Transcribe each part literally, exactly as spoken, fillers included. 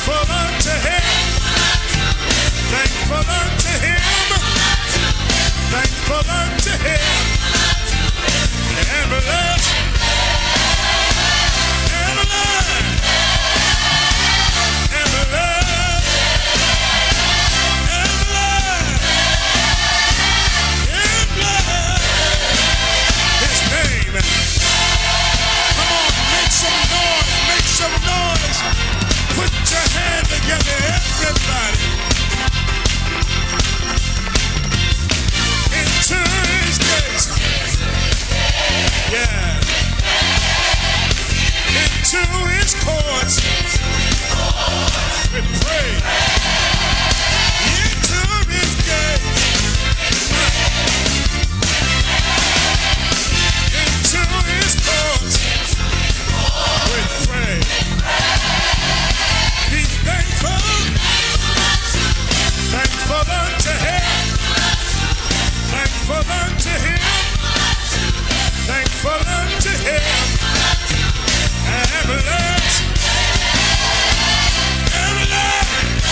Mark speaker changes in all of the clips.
Speaker 1: Thankful unto him. Thankful unto him. Thankful unto him. And bless. And bless. And bless. And bless. And bless his name. Come on, make some noise. Make some noise. Put your hand together, everybody. Into his gates. Yeah. Into his courts. We pray. Into his gates. Into his courts. We pray. Be thankful. Thankful unto him. Thankful unto him. Thankful unto him. And bless. And bless.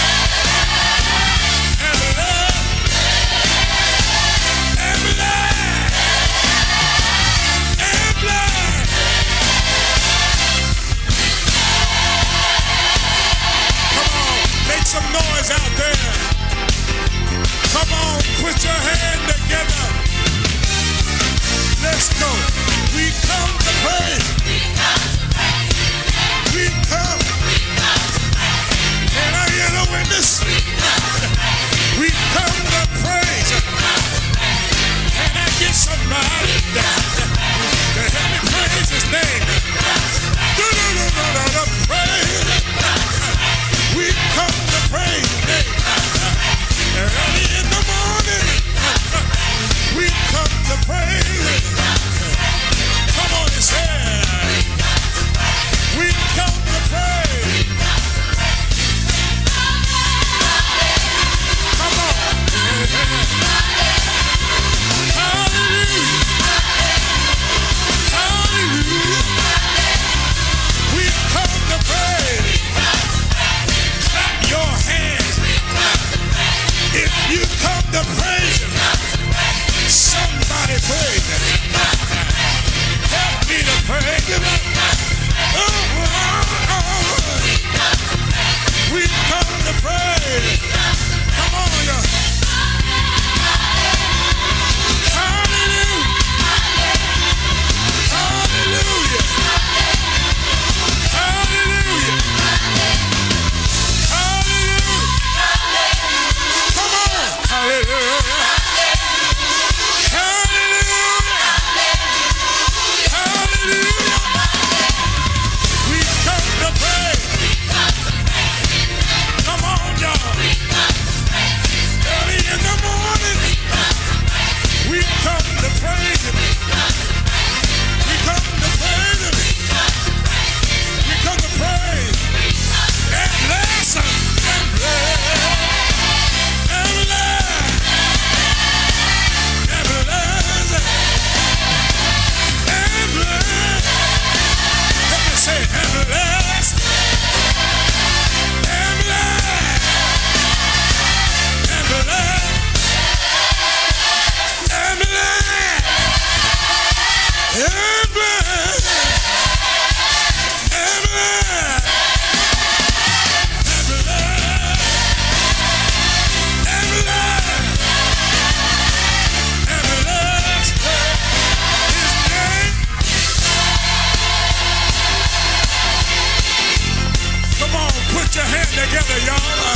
Speaker 1: And bless. And bless. And bless. Come on, make some noise out there. Come on, put your hand together. Let's go. We come to pray. We come. Can I hear the witness? We come to praise. Can I get somebody to help me praise his name? Do do do do do do praise. We come to praise his name. Early in the morning, we come to praise. Come on and say, we come to praise. Come on. Hallelujah. Hallelujah. We come to praise. Clap your hands. If you come to praise him, somebody praise him. Help me to praise him. Oh, oh, oh. We come to praise. Come on, y'all. Hallelujah. Hallelujah. Hallelujah. Hallelujah. Come on. Hallelujah. Hallelujah. Hallelujah. We come to pray. Come on, y'all. Early in the morning, we come to praise him. We come to praise him. We come to praise. And bless him. And bless. And bless. And bless. And bless. Let me say, and bless. And bless. And bless. And bless. And bless. And bless. And bless. And bless. And bless his name. Come on, put your hand together, y'all.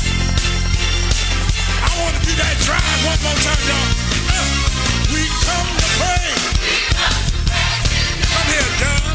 Speaker 1: I want to do that drive one more time, y'all. Uh, we come to pray. Come here, Doug.